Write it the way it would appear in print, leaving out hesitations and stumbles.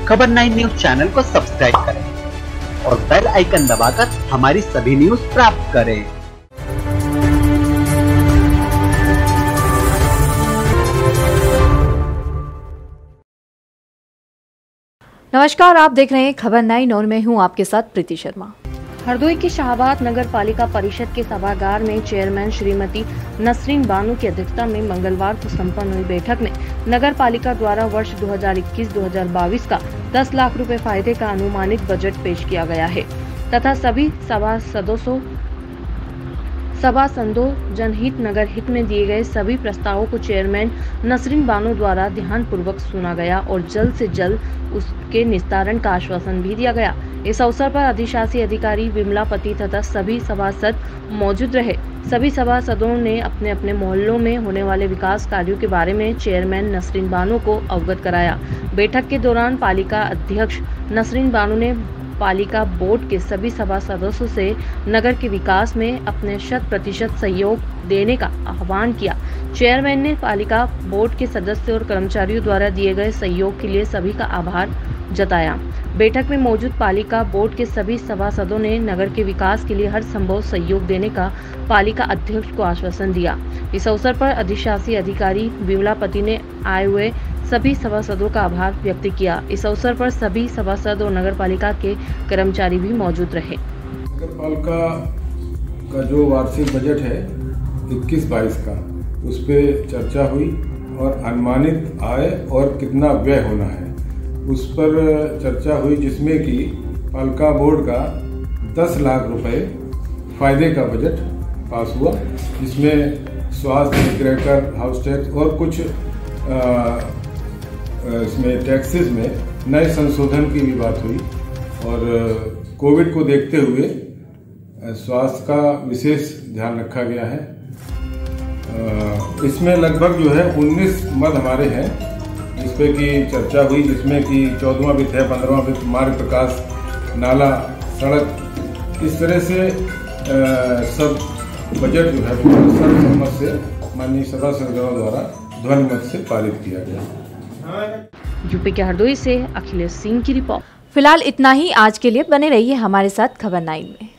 खबर 9 news channel को subscribe करें और बेल आइकन दबाकर हमारी सभी न्यूज प्राप्त करें। नमस्कार, आप देख रहे हैं खबर 9 और मैं हूं आपके साथ प्रीति शर्मा। हरदोई के शाहबाद नगर पालिका परिषद के सभागार में चेयरमैन श्रीमती नसरीन बानो की अध्यक्षता में मंगलवार को संपन्न हुई बैठक में नगर पालिका द्वारा वर्ष 2021-2022 का 10 लाख रुपए फायदे का अनुमानित बजट पेश किया गया है तथा सभी सभासदों जनहित नगर हित में दिए गए सभी प्रस्तावों को चेयरमैन नसरीन बानो द्वारा ध्यान पूर्वक सुना गया और जल्द से जल्द उसके निस्तारण का आश्वासन भी दिया गया। इस अवसर पर अधिशासी अधिकारी विमलापति तथा सभी सभासद मौजूद रहे। सभी सभासदों ने अपने अपने मोहल्लों में होने वाले विकास कार्यों के बारे में चेयरमैन नसरीन बानो को अवगत कराया। बैठक के दौरान पालिका अध्यक्ष नसरीन बानो ने पालिका बोर्ड के सभी सभासदों से नगर के विकास में अपने 100% सहयोग देने का आह्वान किया। चेयरमैन ने पालिका बोर्ड के सदस्यों और कर्मचारियों द्वारा दिए गए सहयोग के लिए सभी का आभार जताया। बैठक में मौजूद पालिका बोर्ड के सभी सभासदों ने नगर के विकास के लिए हर संभव सहयोग देने का पालिका अध्यक्ष को आश्वासन दिया। इस अवसर पर अधिशासी अधिकारी विमलापति ने आए हुए सभी सभासदों का आभार व्यक्त किया। इस अवसर पर सभी सभासद और नगर पालिका के कर्मचारी भी मौजूद रहे। नगर पालिका का जो वार्षिक बजट है 21-22 का, उस पर चर्चा हुई और अनुमानित आय और कितना व्यय होना है उस पर चर्चा हुई, जिसमें कि पालिका बोर्ड का 10 लाख रुपए फायदे का बजट पास हुआ, जिसमें स्वास्थ्य, गृहकर, हाउस टैक्स और कुछ इसमें टैक्सेस में नए संशोधन की भी बात हुई और कोविड को देखते हुए स्वास्थ्य का विशेष ध्यान रखा गया है। इसमें लगभग जो है 19 मद हमारे हैं जिस पे की चर्चा हुई, जिसमें कि 14वां वित्त है, 15वां वित्त, मार्ग, प्रकाश, नाला, सड़क, इस तरह से सब बजट जो है सर्वसम्मत से माननीय सभासदों द्वारा ध्वनिमत से पारित किया गया। यूपी के हरदोई से अखिलेश सिंह की रिपोर्ट। फिलहाल इतना ही आज के लिए। बने रहिए हमारे साथ खबर 9 में।